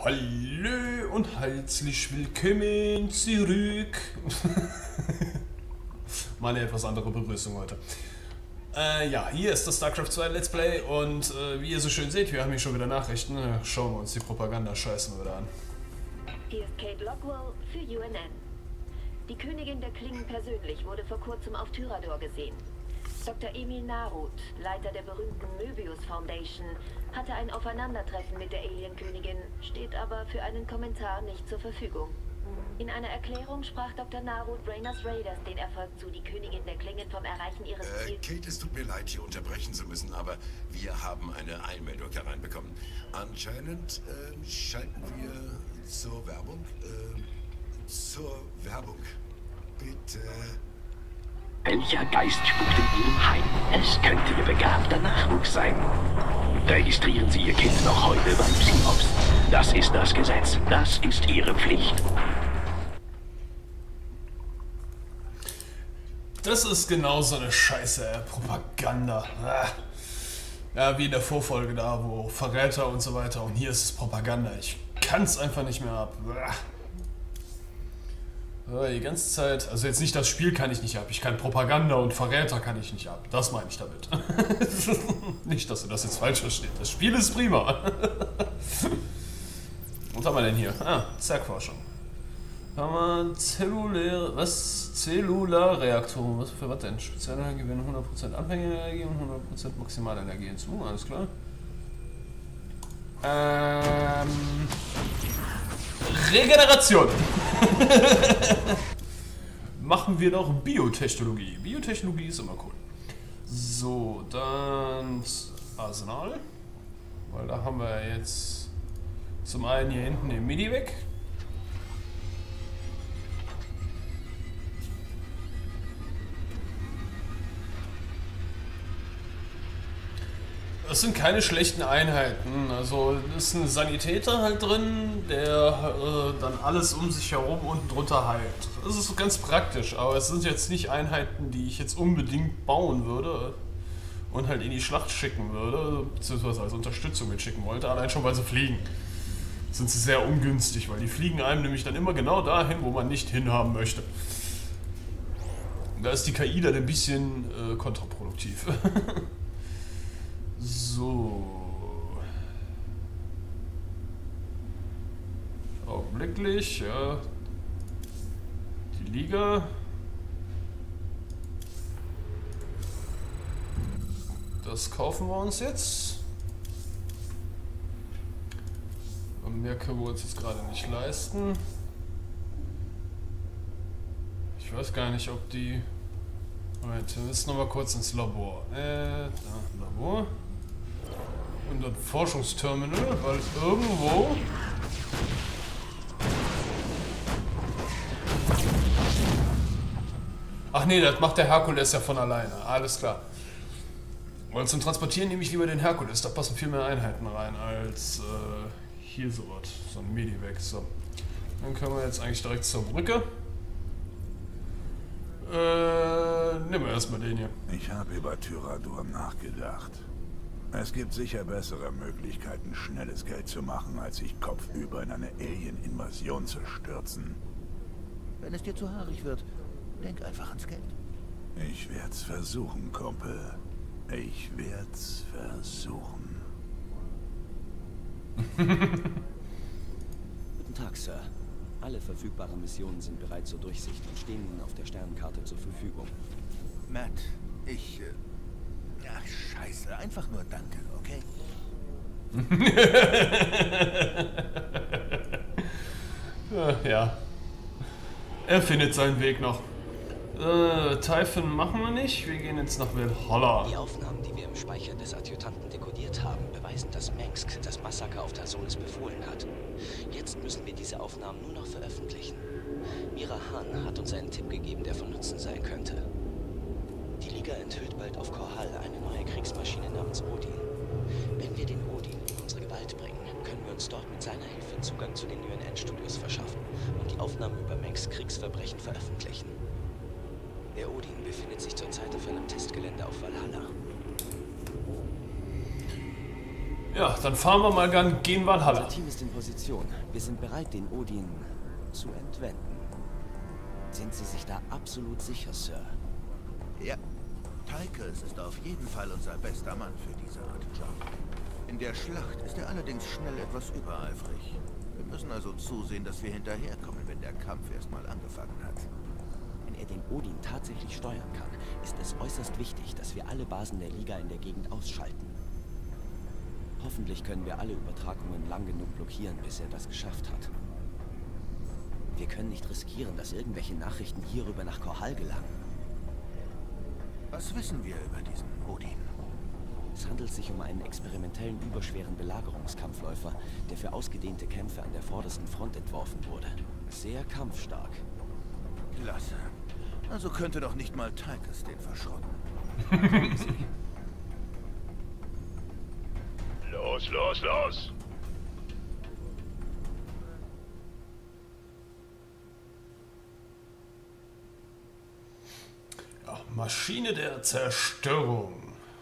Hallo und herzlich willkommen zurück. Mal eine etwas andere Begrüßung heute. Ja, hier ist das StarCraft 2 Let's Play und wie ihr so schön seht, wir haben hier schon wieder Nachrichten. Schauen wir uns die Propaganda-Scheiße wieder an. Hier ist Kate Lockwell für UNN. Die Königin der Klingen persönlich wurde vor kurzem auf Tyrador gesehen. Dr. Emil Narut, Leiter der berühmten Möbius Foundation, hatte ein Aufeinandertreffen mit der Alien-Königin, steht aber für einen Kommentar nicht zur Verfügung. In einer Erklärung sprach Dr. Narut Raynas Raiders den Erfolg zu, die Königin der Klingen vom Erreichen ihres Ziels... Kate, es tut mir leid, hier unterbrechen zu müssen, aber wir haben eine Einmeldung hereinbekommen. Anscheinend schalten wir zur Werbung. Bitte... Welcher Geist spukt in Ihrem Heim? Es könnte Ihr begabter Nachwuchs sein. Registrieren Sie Ihr Kind noch heute beim Psiops. Das ist das Gesetz. Das ist Ihre Pflicht. Das ist genau so eine Scheiße, Propaganda. Ja, wie in der Vorfolge da, wo Verräter und so weiter. Und hier ist es Propaganda. Ich kann es einfach nicht mehr ab. Die ganze Zeit, also jetzt nicht das Spiel kann ich nicht ab, ich kann Propaganda und Verräter kann ich nicht ab. Das meine ich damit. Nicht, dass du das jetzt falsch verstehst. Das Spiel ist prima. Was haben wir denn hier? Zergforschung. Haben wir Zellularreaktoren. Was für was denn? Spezialenergie gewinnen 100% Anfängerenergie und 100% Maximalenergie hinzu. Alles klar. Regeneration. Machen wir noch Biotechnologie. Biotechnologie ist immer cool. So, dann Arsenal. Weil da haben wir jetzt zum einen hier hinten den Midi weg. Das sind keine schlechten Einheiten, also ist ein Sanitäter halt drin, der dann alles um sich herum unten drunter heilt. Das ist ganz praktisch, aber es sind jetzt nicht Einheiten, die ich jetzt unbedingt bauen würde und halt in die Schlacht schicken würde, beziehungsweise als Unterstützung mitschicken wollte, allein schon weil sie fliegen. Sind sie sehr ungünstig, weil die fliegen einem nämlich dann immer genau dahin, wo man nicht hinhaben möchte. Da ist die KI dann ein bisschen kontraproduktiv. So. Augenblicklich, ja. Die Liga. Das kaufen wir uns jetzt. Und mehr können wir uns jetzt gerade nicht leisten. Ich weiß gar nicht, ob die... Moment, wir müssen noch mal kurz ins Labor. Da, Labor. Und dann Forschungsterminal, weil irgendwo... Ach nee, das macht der Herkules ja von alleine. Alles klar. Und zum Transportieren nehme ich lieber den Herkules. Da passen viel mehr Einheiten rein als hier so was. So ein Medivac. So. Dann können wir jetzt eigentlich direkt zur Brücke. Nehmen wir erstmal den hier. Ich habe über Tyrador nachgedacht. Es gibt sicher bessere Möglichkeiten, schnelles Geld zu machen, als sich kopfüber in eine Alien-Invasion zu stürzen. Wenn es dir zu haarig wird, denk einfach ans Geld. Ich werd's versuchen, Kumpel. Ich werd's versuchen. Guten Tag, Sir. Alle verfügbaren Missionen sind bereit zur Durchsicht und stehen Ihnen auf der Sternenkarte zur Verfügung. Matt, ach, scheiße. Einfach nur danke, okay? Ja. Er findet seinen Weg noch. Typhon machen wir nicht. Wir gehen jetzt nach Valhalla. Die Aufnahmen, die wir im Speicher des Adjutanten dekodiert haben, beweisen, dass Mengsk das Massaker auf Tarsonis befohlen hat. Jetzt müssen wir diese Aufnahmen nur noch veröffentlichen. Mira Han hat uns einen Tipp gegeben, der von Nutzen sein könnte. Die Liga enthüllt bald auf Korhal eine neue Kriegsmaschine namens Odin. Wenn wir den Odin in unsere Gewalt bringen, können wir uns dort mit seiner Hilfe Zugang zu den UNN-Studios verschaffen und die Aufnahmen über Mengs Kriegsverbrechen veröffentlichen. Der Odin befindet sich zurzeit auf einem Testgelände auf Valhalla. Ja, dann fahren wir mal gehen Valhalla. Unser Team ist in Position. Wir sind bereit, den Odin zu entwenden. Sind Sie sich da absolut sicher, Sir? Ja. Tychus ist auf jeden Fall unser bester Mann für diese Art Job. In der Schlacht ist er allerdings schnell etwas übereifrig. Wir müssen also zusehen, dass wir hinterherkommen, wenn der Kampf erstmal angefangen hat. Wenn er den Odin tatsächlich steuern kann, ist es äußerst wichtig, dass wir alle Basen der Liga in der Gegend ausschalten. Hoffentlich können wir alle Übertragungen lang genug blockieren, bis er das geschafft hat. Wir können nicht riskieren, dass irgendwelche Nachrichten hierüber nach Korhal gelangen. Was wissen wir über diesen Odin? Es handelt sich um einen experimentellen, überschweren Belagerungskampfläufer, der für ausgedehnte Kämpfe an der vordersten Front entworfen wurde. Sehr kampfstark. Klasse. Also könnte doch nicht mal Tychus den verschrotten. Los, los, los! Ja, Maschine der Zerstörung.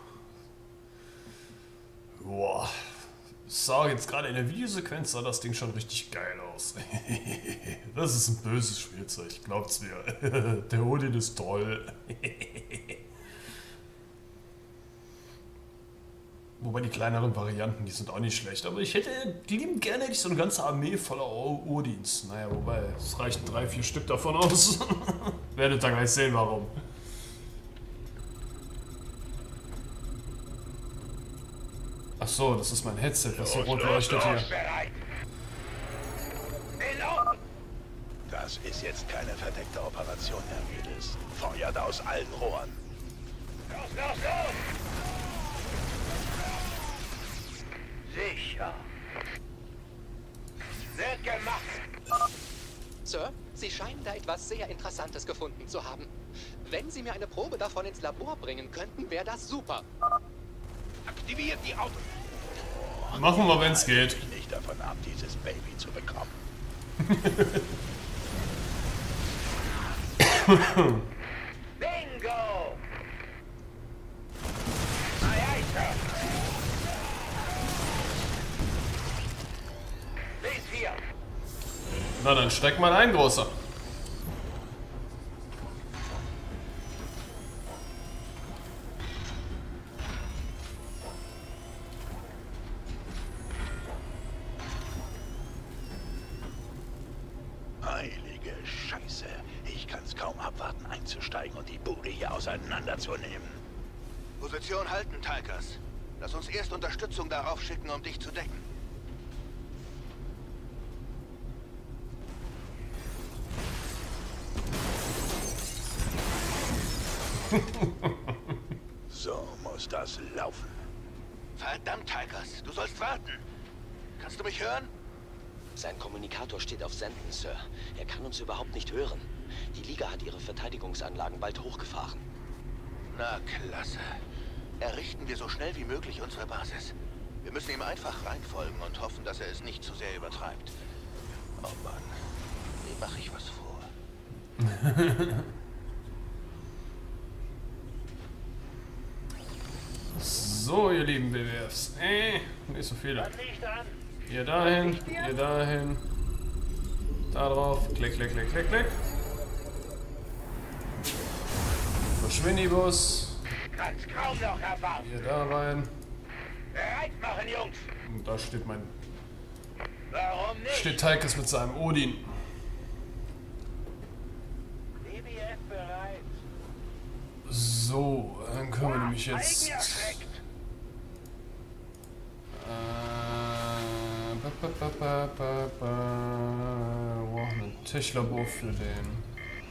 Boah. Sah jetzt gerade in der Videosequenz sah das Ding schon richtig geil aus. Das ist ein böses Spielzeug, glaubt's mir. Der Odin ist toll. Wobei die kleineren Varianten, die sind auch nicht schlecht. Aber ich hätte liebend gerne so eine ganze Armee voller Odins. Naja, wobei, es reichen 3, 4 Stück davon aus. Werdet dann gleich sehen, warum. Ach so, das ist mein Headset, was hier rot leuchtet hier. Das ist jetzt keine verdeckte Operation, Herr Willis. Feuert aus allen Rohren. Los, los, los! Sicher. Wird gemacht. Sir, Sie scheinen da etwas sehr Interessantes gefunden zu haben. Wenn Sie mir eine Probe davon ins Labor bringen könnten, wäre das super. Aktiviert die Autos. Machen wir, wenn's geht. Ich nicht davon ab, dieses Baby zu bekommen. Bingo! Aye, Sir. Bis hier. Na dann steck mal ein, Großer. Heilige Scheiße. Ich kann's kaum abwarten, einzusteigen und die Bude hier auseinanderzunehmen. Position halten, Tychus. Lass uns erst Unterstützung darauf schicken, um dich zu decken. So muss das laufen. Verdammt, Tychus, du sollst warten. Kannst du mich hören? Sein Kommunikator steht auf Senden, Sir. Er kann uns überhaupt nicht hören. Die Liga hat ihre Verteidigungsanlagen bald hochgefahren. Na klasse. Errichten wir so schnell wie möglich unsere Basis. Wir müssen ihm einfach reinfolgen und hoffen, dass er es nicht zu sehr übertreibt. Oh Mann, wie mache ich was vor? So, ihr lieben BWFs. Nicht so viele. Hier dahin, hier dahin. Da drauf. Klick, klick, klick, klick, klick. Verschwindibus. Kann's kaum noch erwarten. Hier da rein. Bereit machen, Jungs. Und da steht mein. Warum nicht? Steht Tychus mit seinem Odin. BBF bereit. So, dann können wir nämlich jetzt. Eigenerschreckt. Ein Tischlabor für den.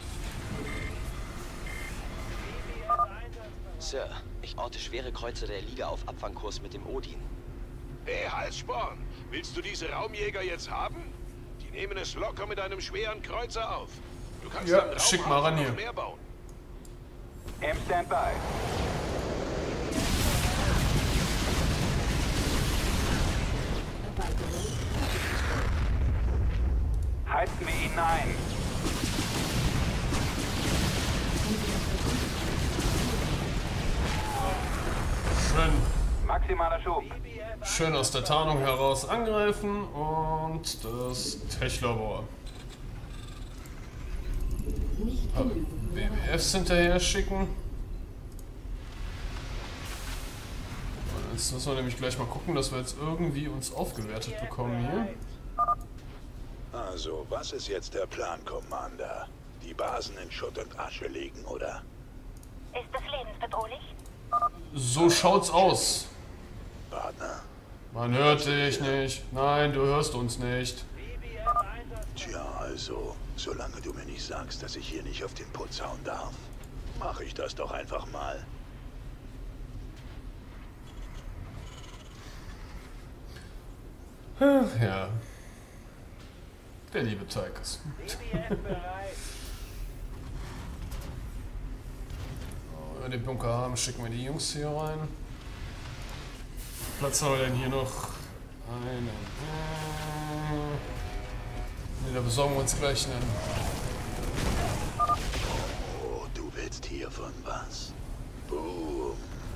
Sir, ich orte schwere Kreuzer der Liga auf Abfangkurs mit dem Odin. Hey, Halssporn, willst du diese Raumjäger jetzt haben? Die nehmen es locker mit einem schweren Kreuzer auf. Du kannst Ja, dann schick mal ran noch hier. mehr bauen. Im Standby. Heizen wir ihn ein. Schön. Maximaler Schub. BBF schön aus der Tarnung heraus angreifen und das Tech-Labor. BWFs hinterher schicken. Und jetzt müssen wir nämlich gleich mal gucken, dass wir jetzt irgendwie uns aufgewertet bekommen hier. Also, was ist jetzt der Plan, Commander? Die Basen in Schutt und Asche legen, oder? Ist es lebensbedrohlich? So schaut's aus. Partner? Man hört dich nicht. Nein, du hörst uns nicht. Tja, also, solange du mir nicht sagst, dass ich hier nicht auf den Putz hauen darf, mache ich das doch einfach mal. Ja. Der liebe Tychus. Wenn wir den Bunker haben, schicken wir die Jungs hier rein. Platz haben wir denn hier noch? Einen. Ne, da besorgen wir uns gleich einen. Oh, du willst hiervon was? Boom.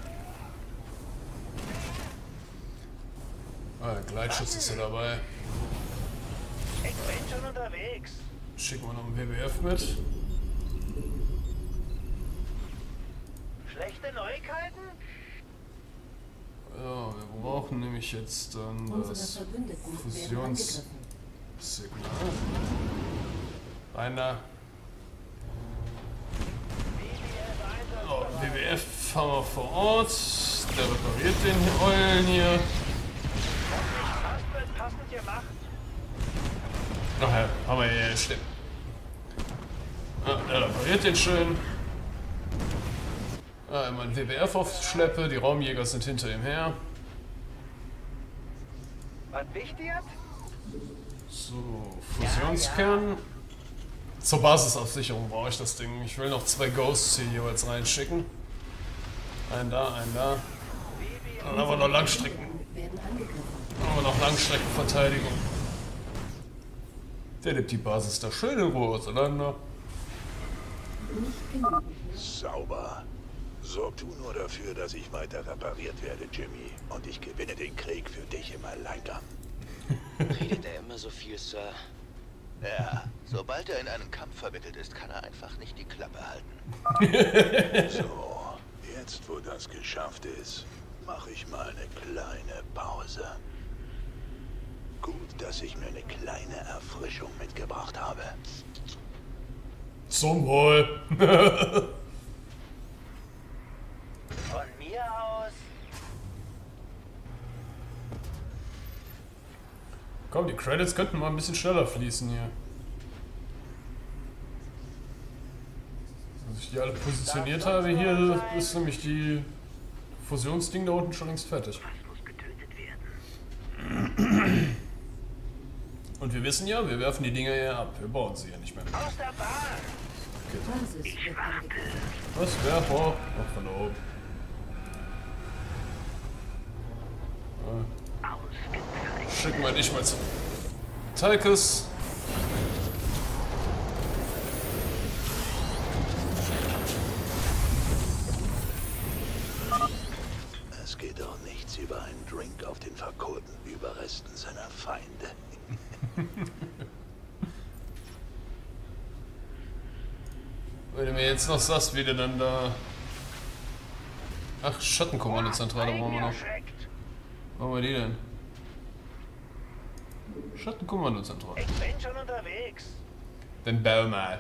Ah, Gleitschutz ist ja dabei. Ich bin schon unterwegs. Schicken wir noch einen WWF mit. Schlechte Neuigkeiten? Ja, wir brauchen nämlich jetzt dann das Fusionssignal. Rein da. Oh, WWF haben wir vor Ort. Der repariert den Eulen hier. Passend gemacht. Ach ja, haben wir hier stehen. Ja, der repariert den schön. Ja, immer ein WWF auf Schleppe, die Raumjäger sind hinter ihm her. Was wichtig? So, Fusionskern. Zur Basisaufsicherung brauche ich das Ding. Ich will noch 2 Ghosts hier jeweils reinschicken. Einen da, einen da. Dann haben wir noch Langstrecken. Dann haben wir noch Langstreckenverteidigung. Der nimmt die Basis da schön in Ruhe auseinander. Sauber. Sorg du nur dafür, dass ich weiter repariert werde, Jimmy. Und ich gewinne den Krieg für dich im Alleingang. Redet er immer so viel, Sir? Ja, sobald er in einen Kampf verwickelt ist, kann er einfach nicht die Klappe halten. So, jetzt wo das geschafft ist, mache ich mal eine kleine Pause. Gut, dass ich mir eine kleine Erfrischung mitgebracht habe. Zum Wohl. Von mir aus. Komm, die Credits könnten mal ein bisschen schneller fließen hier. Als ich die alle positioniert habe, hier ist nämlich die Fusionsding da unten schon längst fertig. Und wir wissen ja, wir werfen die Dinger ja ab. Wir bauen sie ja nicht mehr. Aus der Bahn. Was? Wer? Oh, von da oben. Schicken wir dich mal zu Tychus. Es geht doch nichts über einen Drink auf den verkohlten Überresten seiner Feinde. Wenn du mir jetzt noch sagst, wie du dann da... Ach, Schattenkommandozentrale brauchen wir noch. Wo haben wir die denn? Schattenkommandozentrale. Ich bin schon unterwegs. Dann bau mal.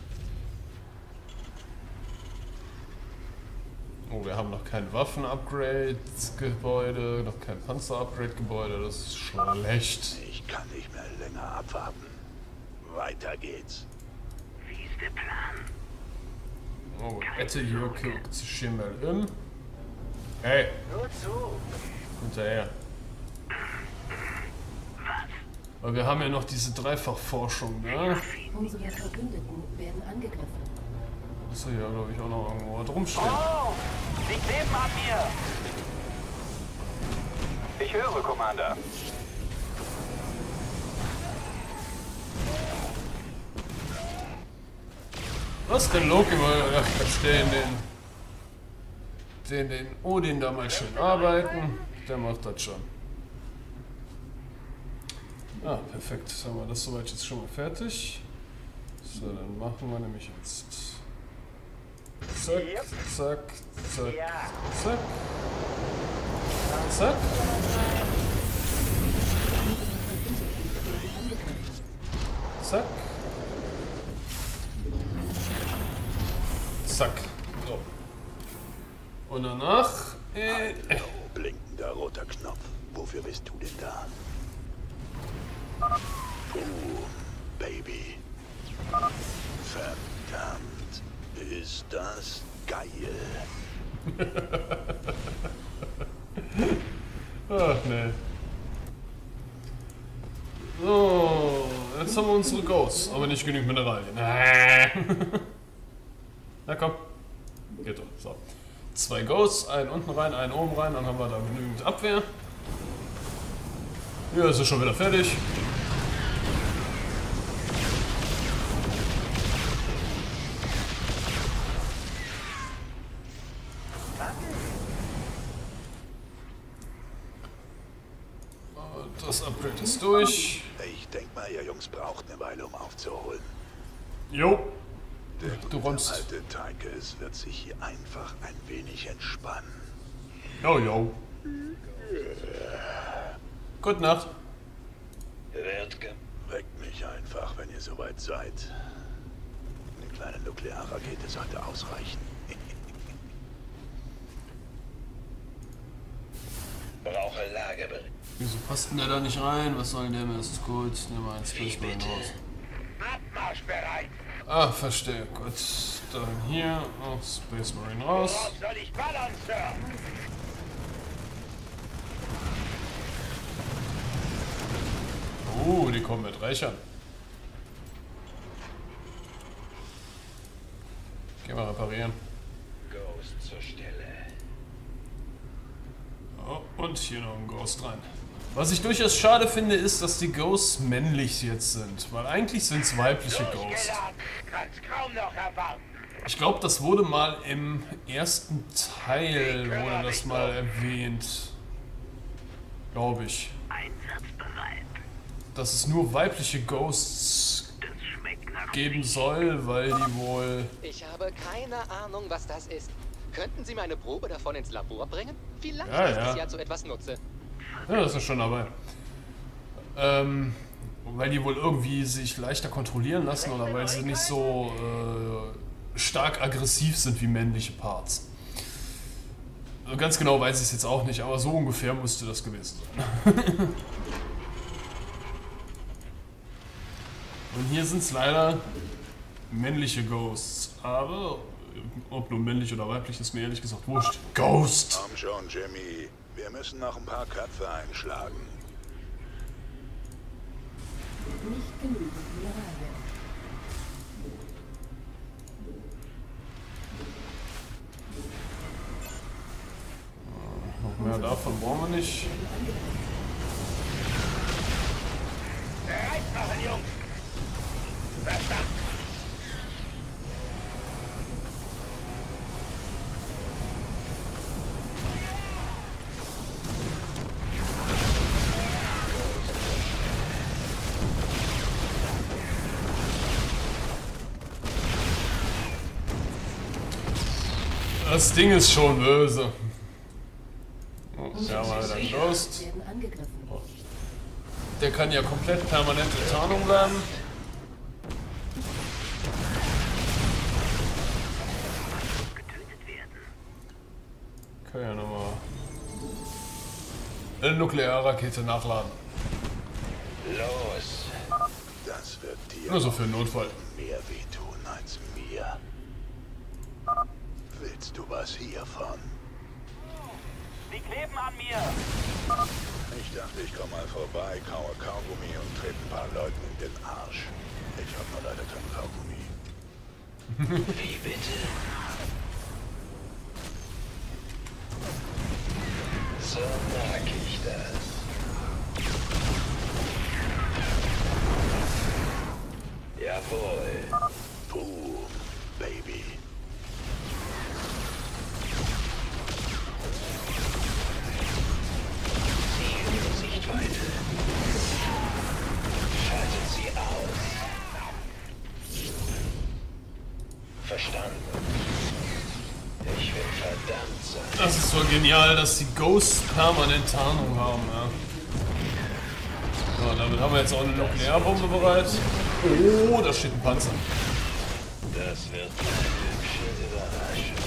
Oh, wir haben noch kein Waffen-Upgrade-Gebäude, noch kein Panzer-Upgrade-Gebäude, das ist schlecht. Ich kann nicht mehr länger abwarten. Weiter geht's. Wie ist der Plan? Oh, Atelier guckt sich hier mal um. Hey, Nur zu. hinterher. Weil wir haben ja noch diese Dreifachforschung, ne? Unsere Verbündeten werden angegriffen. Ist ja, glaube ich, auch noch irgendwo was rumstehen. Oh! Sie kleben an mir! Ich höre, Commander. Was denn Loki mal? Ach, verstehen den Odin da mal schön arbeiten. Der macht das schon. Ah, perfekt. Haben wir das soweit jetzt schon mal fertig. So, dann machen wir nämlich jetzt zack, zack, zack, zack, zack. Zack. Zack. So. Und danach... Blinkender roter Knopf. Wofür bist du denn da? Baby. Verdammt. Ist das geil. Ach, nee. So, jetzt haben wir unsere Ghosts, aber nicht genügend Mineralien. Na komm. Geht doch. So. 2 Ghosts, einen unten rein, einen oben rein, dann haben wir da genügend Abwehr. Ja, ist schon wieder fertig. Das Upgrade ist durch. Ich denke mal, ihr Jungs braucht eine Weile, um aufzuholen. Jo. Der Du räumst. alte Tychus wird sich hier einfach ein wenig entspannen. Jo, jo. Gute Nacht. Weckt mich einfach, wenn ihr soweit seid. Eine kleine Nuklearrakete sollte ausreichen. Brauche Lagerbericht. Wieso passt denn der da nicht rein? Was soll denn der mir? Das ist gut. Nehmen wir einen Space Marine raus. Abmarschbereit. Ah, verstehe. Gut. Dann hier auch Space Marine raus. Worauf soll ich ballern, Sir? Die kommen mit Rächern. Geh mal reparieren. Ghost zur Stelle. Oh, und hier noch ein Ghost rein. Was ich durchaus schade finde, ist, dass die Ghosts männlich jetzt sind. Weil eigentlich sind es weibliche Ghosts. Kann's kaum noch erwarten. Ich glaube, das wurde mal im ersten Teil, wurde das mal erwähnt. Glaube ich. Einsatzbereit. Dass es nur weibliche Ghosts geben soll, weil die wohl... Ich habe keine Ahnung, was das ist. Könnten Sie mir eine Probe davon ins Labor bringen? Vielleicht Ja, ist ja. es ja zu etwas Nutze. Ja, das ist schon dabei. Weil die wohl irgendwie sich leichter kontrollieren lassen oder weil sie nicht so stark aggressiv sind wie männliche Parts. Also ganz genau weiß ich es jetzt auch nicht, aber so ungefähr müsste das gewesen sein. Und hier sind es leider männliche Ghosts. Aber ob nur männlich oder weiblich ist mir ehrlich gesagt wurscht. Ghost! Komm schon, Jimmy. Wir müssen noch ein paar Köpfe einschlagen. Nicht genügend Mineralien. Noch mehr davon brauchen wir nicht. Bereit machen, Jungs. Verstanden. Das Ding ist schon böse. Oh, ja, mal wieder ein Ghost. Werden angegriffen. Der kann ja komplett permanente Tarnung bleiben. Kann ja nochmal eine Nuklearrakete nachladen. Los. Das wird dir Nur so für den Notfall. mehr wehtun als mir. Willst du was hiervon? Sie kleben an mir. Ich dachte, ich komme mal vorbei, kaue Kaugummi und trete ein paar Leuten in den Arsch. Ich habe nur leider kein Kaugummi. Wie bitte? So mag ich das. Jawohl. Boom, Baby. Sichtweite. genial, dass die Ghosts permanent Tarnung haben, ja. So, damit haben wir jetzt auch eine Nuklearbombe bereit. Oh, da steht ein Panzer. Das wird eine hübsche Überraschung.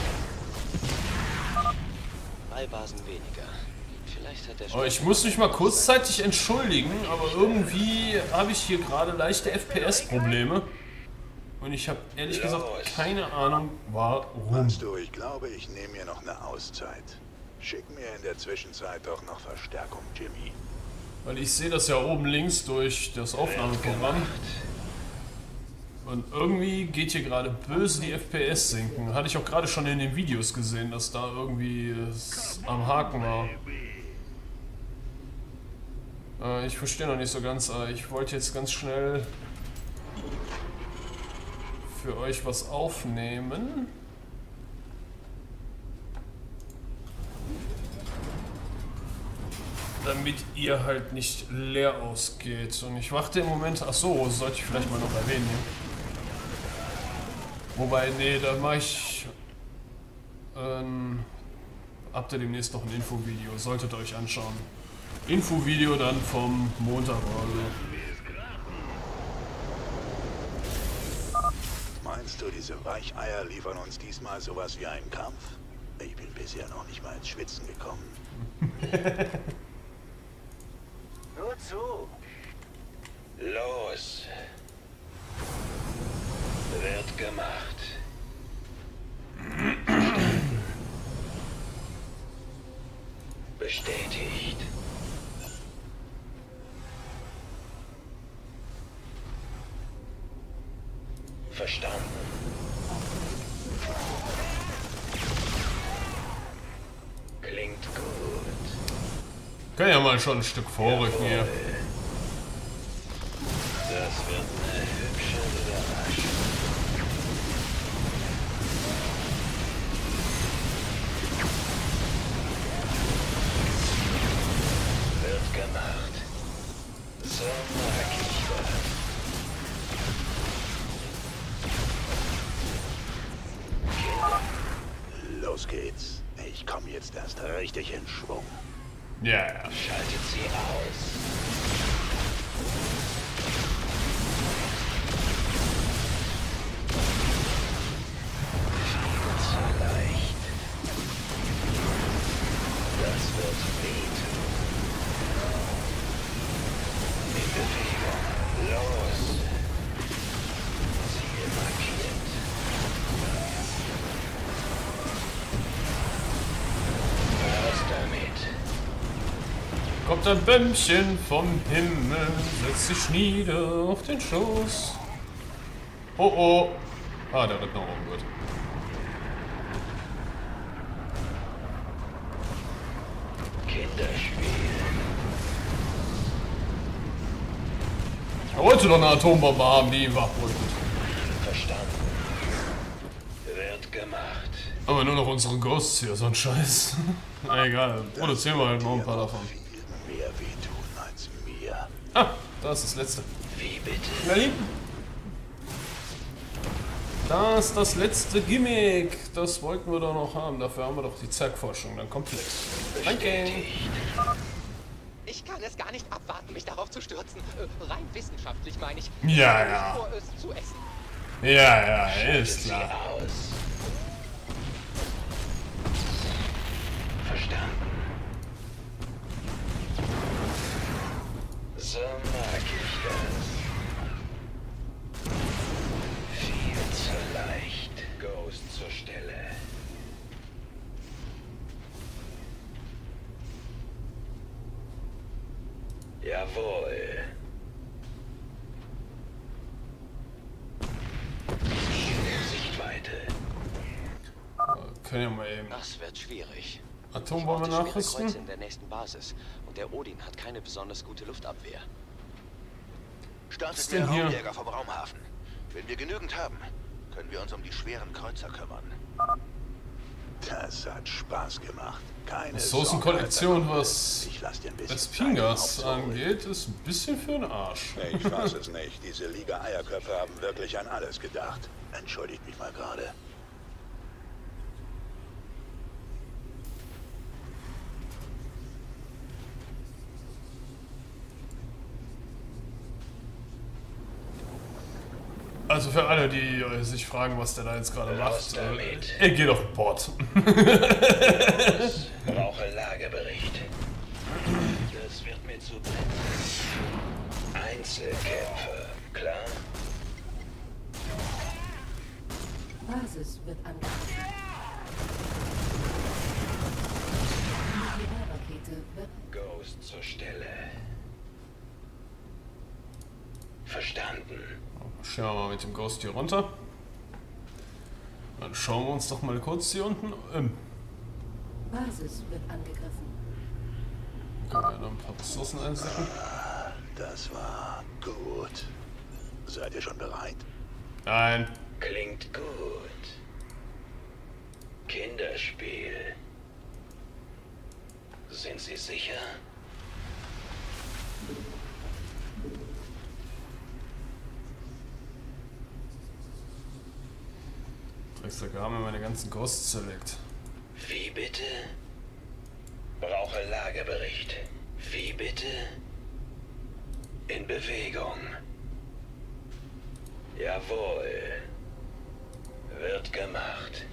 3 Basen weniger. Vielleicht hat der Aber ich muss mich mal kurzzeitig entschuldigen, aber irgendwie habe ich hier gerade leichte FPS-Probleme. Und ich habe ehrlich gesagt keine Ahnung, warum. Meinst du, ich glaube, ich nehme mir noch eine Auszeit. Schick mir in der Zwischenzeit doch noch Verstärkung, Jimmy. Weil ich sehe das ja oben links durch das Aufnahmeprogramm. Und irgendwie geht hier gerade böse die FPS sinken. Hatte ich auch gerade schon in den Videos gesehen, dass da irgendwie es am Haken war. Ich verstehe noch nicht so ganz. Ich wollte jetzt ganz schnell für euch was aufnehmen. Damit ihr halt nicht leer ausgeht. Und ich warte im Moment... Achso, sollte ich vielleicht mal noch erwähnen. Wobei, nee, da mache ich... habt ihr demnächst noch ein Infovideo. Solltet ihr euch anschauen. Infovideo dann vom Montag oder so. Meinst du, diese Weicheier liefern uns diesmal sowas wie einen Kampf? Ich bin bisher noch nicht mal ins Schwitzen gekommen. Nur zu. Los. Wird gemacht. Bestätigt. Verstanden. Klingt gut. Kann ja mal schon ein Stück vorrücken hier. Das wird eine hübsche Überraschung. Wird gemacht. So mag ich das. Los geht's. Ich komme jetzt erst richtig in Schwung. Ja, ja. Schaltet sie aus. Viel zu leicht. Das wird wehtun. In Bewegung. Los. Ziel markiert. Was damit? Kommt ein Bämmchen vom Himmel, setzt sich nieder auf den Schoß. Oh oh. Ah, der wird nach oben gut. Kinderspiel. Er wollte doch eine Atombombe haben, die ihn wachbrütet. Verstanden. Wird gemacht. Aber nur noch unsere Ghosts hier, so ein Scheiß. Na egal, produzieren wir halt noch ein paar davon. Viel mehr wehtun als mir. Ah, das ist das letzte. Wie bitte? Na lieb. Das ist das letzte Gimmick. Das wollten wir doch noch haben. Dafür haben wir doch die Zergforschung dann komplett. Danke. Ich kann es gar nicht abwarten, mich darauf zu stürzen. Rein wissenschaftlich meine ich. Ja, ja. Vor es zu essen. Ja, ja, ist klar. Verstanden. So mag ich das. Viel zu leicht. Ghost zur Stelle. Jawohl. Sichtweite. Können ja mal eben. Das wird schwierig. Atombombe Ich brauchte schwere nachrüsten. Kreuze in der nächsten Basis. Und der Odin hat keine besonders gute Luftabwehr. Startet denn mehr hier? Raumjäger vom Raumhafen. Wenn wir genügend haben, können wir uns um die schweren Kreuzer kümmern. Das hat Spaß gemacht. Keine Ressourcenkollektion, Sorge, was ich lass dir ein bisschen Spingas Zeit, um aufzuholen. angeht, ist ein bisschen für den Arsch. Ich fass es nicht. Diese Liga Eierköpfe haben wirklich an alles gedacht. Entschuldigt mich mal gerade. Also für alle, die sich fragen, was der da jetzt gerade macht, er geht auf Bord. Brauche Lagebericht. Das wird mir zu blenden. Einzelkämpfer, klar? Basis wird angegriffen. Nuklearrakete wird... Ghost zur Stelle. Verstanden. Schauen wir mal mit dem Ghost hier runter. Dann schauen wir uns doch mal kurz hier unten um. Basis wird angegriffen. Können wir noch ein paar Ressourcen einsetzen? Das war gut. Seid ihr schon bereit? Nein. Klingt gut. Kinderspiel. Sind Sie sicher? Da haben wir meine ganzen Ghosts zerlegt. Wie bitte? Brauche Lagebericht. Wie bitte? In Bewegung. Jawohl. Wird gemacht.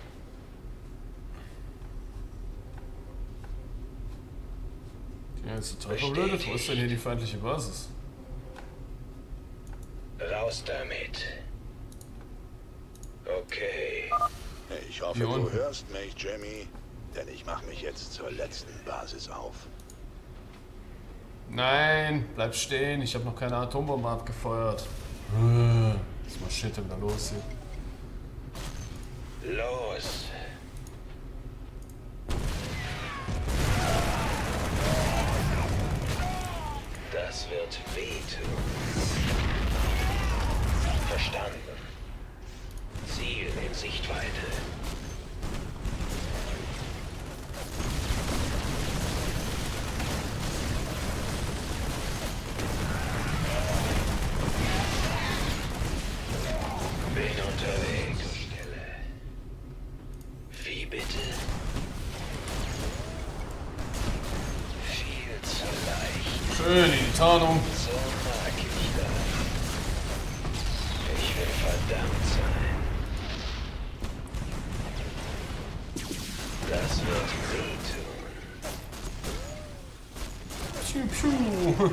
Ja, jetzt total verblödet. Wo ist denn hier die feindliche Basis? Raus damit. Okay. Ich hoffe, du hörst mich, Jimmy, denn ich mache mich jetzt zur letzten Basis auf. Nein, bleib stehen. Ich habe noch keine Atombombe abgefeuert. Was marschiert denn da los hier? Los. Das wird wehtun. Verstanden. Ziel in Sichtweite. Bin unterwegs. Stelle. Wie bitte? Viel zu leicht. Schön in die Tarnung. So mag ich das. Ich will verdammt sein. Das wird wehtun. Piu, piu.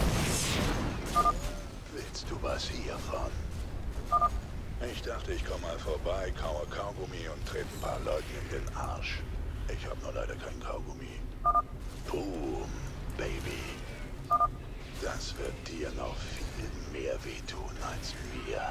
Willst du was hiervon? Ich dachte, ich komme mal vorbei, kaue Kaugummi und trete ein paar Leuten in den Arsch. Ich habe nur leider kein Kaugummi. Boom, Baby. Das wird dir noch viel mehr wehtun als mir.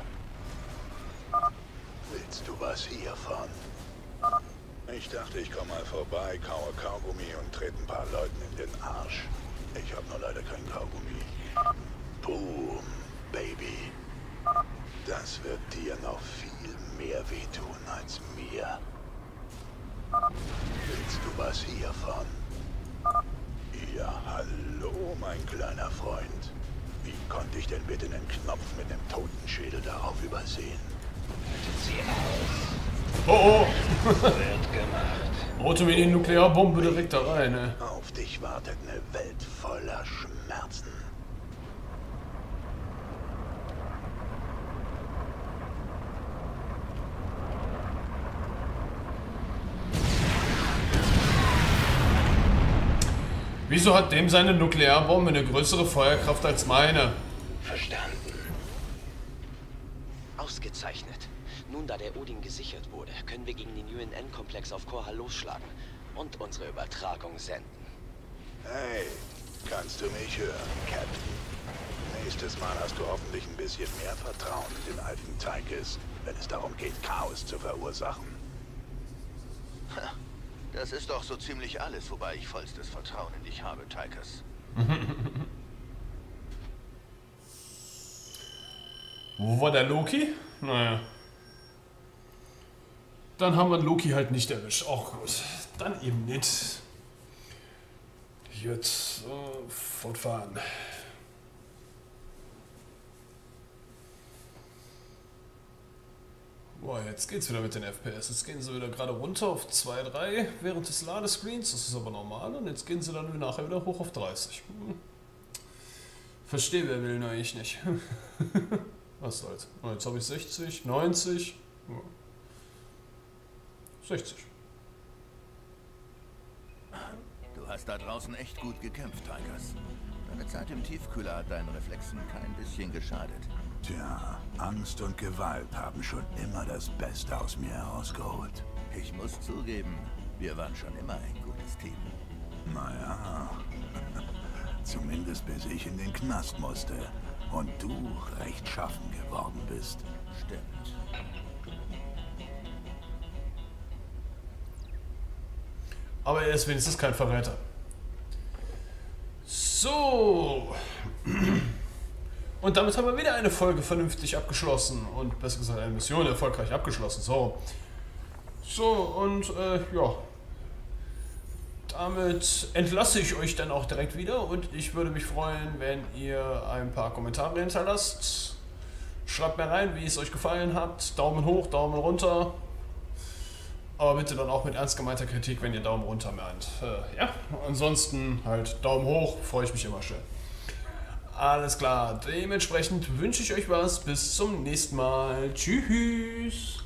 Willst du was hiervon? Ich dachte, ich komme mal vorbei, kaue Kaugummi und trete ein paar Leuten in den Arsch. Ich habe nur leider kein Kaugummi. Boom, Baby. Das wird dir noch viel mehr wehtun als mir. Willst du was hiervon? Ja, hallo, mein kleiner Freund. Wie konnte ich denn bitte einen Knopf mit einem Totenschädel darauf übersehen? Sie aus. Oh, oh. Wird gemacht. Rote mir die Nuklearbombe direkt da rein, ne? Auf dich wartet eine Welt voller Schmerzen. Wieso hat dem seine Nuklearbombe eine größere Feuerkraft als meine? Verstanden. Ausgezeichnet. Nun, da der Odin gesichert wurde, können wir gegen den UNN-Komplex auf Korha losschlagen und unsere Übertragung senden. Hey, kannst du mich hören, Captain? Nächstes Mal hast du hoffentlich ein bisschen mehr Vertrauen in den alten Tychus, wenn es darum geht, Chaos zu verursachen. Das ist doch so ziemlich alles, wobei ich vollstes Vertrauen in dich habe, Tychus. Wo war der Loki? Naja. Dann haben wir Loki halt nicht erwischt. Auch gut. Dann eben nicht. Jetzt fortfahren. Boah, jetzt geht's wieder mit den FPS. Jetzt gehen sie wieder gerade runter auf 2, 3 während des Ladescreens. Das ist aber normal. Und jetzt gehen sie dann nachher wieder hoch auf 30. Verstehe, wer will, nur ich nicht. Was soll's. Oh, jetzt habe ich 60, 90, 60. Du hast da draußen echt gut gekämpft, Tigers. Deine Zeit im Tiefkühler hat deinen Reflexen kein bisschen geschadet. Tja, Angst und Gewalt haben schon immer das Beste aus mir herausgeholt. Ich muss zugeben, wir waren schon immer ein gutes Team. Naja, zumindest bis ich in den Knast musste und du rechtschaffen geworden bist. Stimmt. Aber er ist wenigstens kein Verräter. So. Und damit haben wir wieder eine Folge vernünftig abgeschlossen. Und besser gesagt eine Mission erfolgreich abgeschlossen. So. So, und ja. Damit entlasse ich euch dann auch direkt wieder. Und ich würde mich freuen, wenn ihr ein paar Kommentare hinterlasst. Schreibt mir rein, wie es euch gefallen hat. Daumen hoch, Daumen runter. Aber bitte dann auch mit ernst gemeinter Kritik, wenn ihr Daumen runter meint. Ja, ansonsten halt Daumen hoch, freue ich mich immer schön. Alles klar, dementsprechend wünsche ich euch was. Bis zum nächsten Mal. Tschüss.